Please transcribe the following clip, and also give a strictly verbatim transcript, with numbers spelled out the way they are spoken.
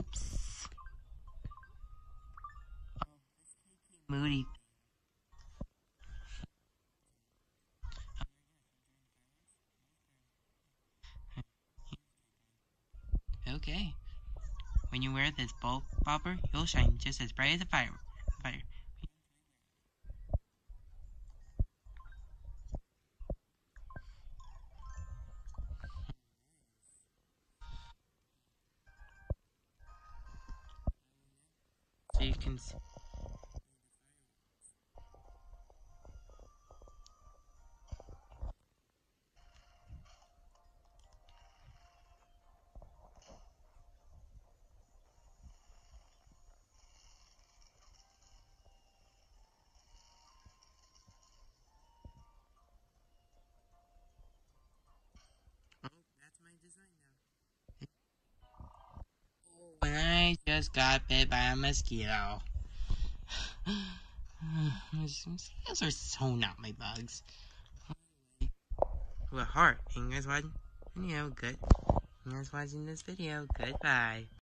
Oops. Moody. Okay. When you wear this bulb popper, you'll shine just as bright as a fire. Fire. So you can see. Oh, that's my design now. When I just got bit by a mosquito. Mosquitoes are so not my bugs. Well, heart. You guys watching? Anyhow, good. You guys watching this video? Goodbye.